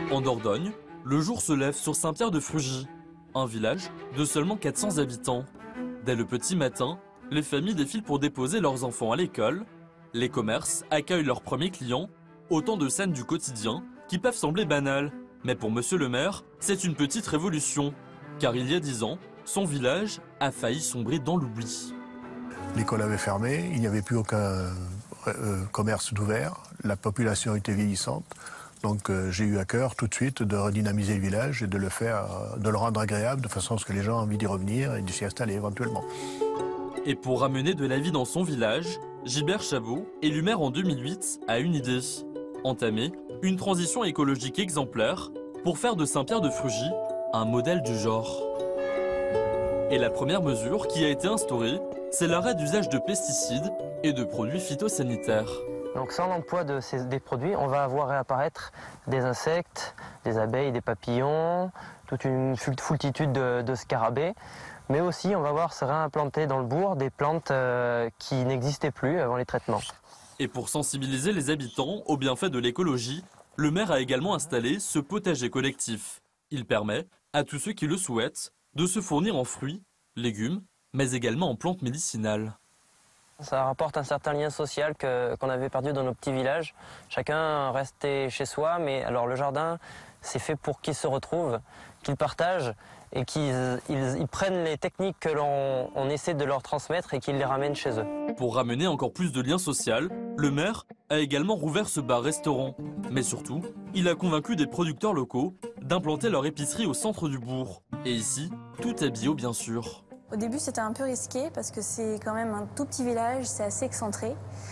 En Dordogne, le jour se lève sur Saint-Pierre-de-Frugy, un village de seulement 400 habitants. Dès le petit matin, les familles défilent pour déposer leurs enfants à l'école. Les commerces accueillent leurs premiers clients. Autant de scènes du quotidien qui peuvent sembler banales. Mais pour monsieur le maire, c'est une petite révolution. Car il y a 10 ans, son village a failli sombrer dans l'oubli. L'école avait fermé, il n'y avait plus aucun commerce d'ouvert. La population était vieillissante. Donc j'ai eu à cœur tout de suite de redynamiser le village et de le rendre agréable de façon à ce que les gens aient envie d'y revenir et de s'y installer éventuellement. Et pour ramener de la vie dans son village, Gilbert Chabot, élu maire en 2008, a une idée. Entamer une transition écologique exemplaire pour faire de Saint-Pierre-de-Frugy un modèle du genre. Et la première mesure qui a été instaurée, c'est l'arrêt d'usage de pesticides et de produits phytosanitaires. Donc sans l'emploi des produits, on va voir réapparaître des insectes, des abeilles, des papillons, toute une foultitude de scarabées. Mais aussi, on va voir se réimplanter dans le bourg des plantes qui n'existaient plus avant les traitements. Et pour sensibiliser les habitants aux bienfaits de l'écologie, le maire a également installé ce potager collectif. Il permet à tous ceux qui le souhaitent de se fournir en fruits, légumes, mais également en plantes médicinales. Ça rapporte un certain lien social qu'on avait perdu dans nos petits villages. Chacun restait chez soi, mais alors le jardin, c'est fait pour qu'ils se retrouvent, qu'ils partagent et qu'ils prennent les techniques que l'on essaie de leur transmettre et qu'ils les ramènent chez eux. Pour ramener encore plus de lien social, le maire a également rouvert ce bar-restaurant. Mais surtout, il a convaincu des producteurs locaux d'implanter leur épicerie au centre du bourg. Et ici, tout est bio bien sûr. Au début, c'était un peu risqué parce que c'est quand même un tout petit village, c'est assez excentré.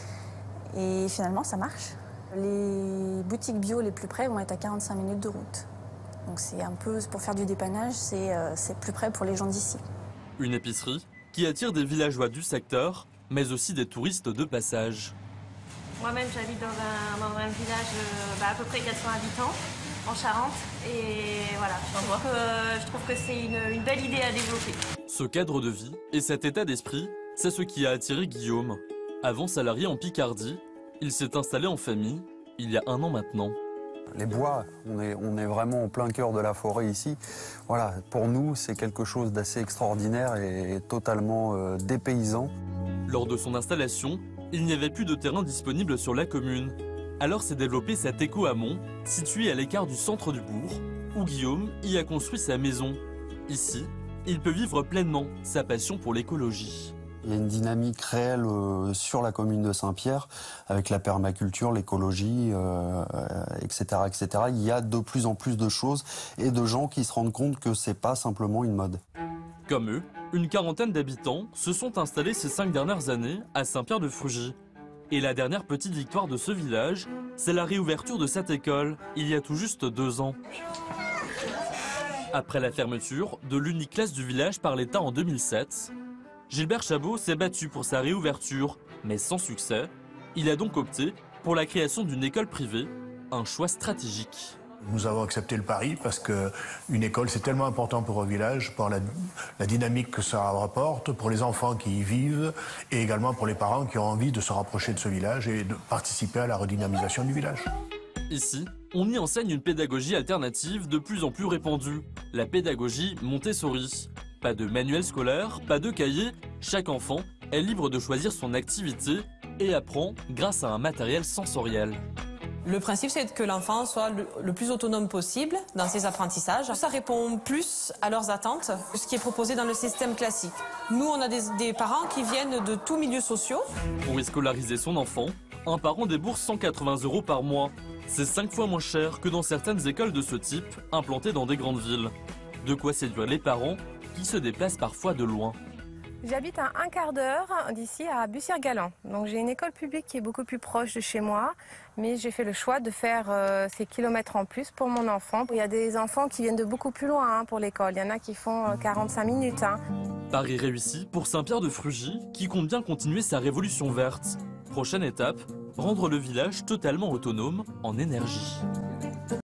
Et finalement, ça marche. Les boutiques bio les plus près vont être à 45 minutes de route. Donc c'est un peu, pour faire du dépannage, c'est plus près pour les gens d'ici. Une épicerie qui attire des villageois du secteur, mais aussi des touristes de passage. Moi-même, j'habite dans un village à peu près 400 habitants, en Charente. Et voilà, je trouve que c'est une belle idée à développer. Ce cadre de vie et cet état d'esprit, c'est ce qui a attiré Guillaume. Avant salarié en Picardie, il s'est installé en famille il y a 1 an maintenant. Les bois, on est vraiment au plein cœur de la forêt ici. Voilà, pour nous, c'est quelque chose d'assez extraordinaire et totalement dépaysant. Lors de son installation, il n'y avait plus de terrain disponible sur la commune. Alors s'est développé cet éco-amont, situé à l'écart du centre du bourg, où Guillaume y a construit sa maison. Ici, il peut vivre pleinement sa passion pour l'écologie. Il y a une dynamique réelle sur la commune de Saint-Pierre, avec la permaculture, l'écologie, etc., etc. Il y a de plus en plus de choses et de gens qui se rendent compte que c'est pas simplement une mode. Comme eux, une quarantaine d'habitants se sont installés ces 5 dernières années à Saint-Pierre-de-Frugy. Et la dernière petite victoire de ce village, c'est la réouverture de cette école, il y a tout juste 2 ans. Après la fermeture de l'unique classe du village par l'État en 2007, Gilbert Chabot s'est battu pour sa réouverture, mais sans succès. Il a donc opté pour la création d'une école privée, un choix stratégique. Nous avons accepté le pari parce qu'une école, c'est tellement important pour un village, pour la dynamique que ça rapporte, pour les enfants qui y vivent et également pour les parents qui ont envie de se rapprocher de ce village et de participer à la redynamisation du village. Ici, on y enseigne une pédagogie alternative de plus en plus répandue, la pédagogie Montessori. Pas de manuel scolaire, pas de cahier, chaque enfant est libre de choisir son activité et apprend grâce à un matériel sensoriel. Le principe, c'est que l'enfant soit le plus autonome possible dans ses apprentissages. Ça répond plus à leurs attentes que ce qui est proposé dans le système classique. Nous, on a des parents qui viennent de tous milieux sociaux. Pour y scolariser son enfant, un parent débourse 180 € par mois. C'est 5 fois moins cher que dans certaines écoles de ce type, implantées dans des grandes villes. De quoi séduire les parents qui se déplacent parfois de loin. J'habite à 1/4 d'heure d'ici à Bussière-Galant. Donc j'ai une école publique qui est beaucoup plus proche de chez moi, mais j'ai fait le choix de faire ces kilomètres en plus pour mon enfant. Il y a des enfants qui viennent de beaucoup plus loin pour l'école. Il y en a qui font 45 minutes. Pari réussi pour Saint-Pierre-de-Frugy qui compte bien continuer sa révolution verte. Prochaine étape, rendre le village totalement autonome en énergie.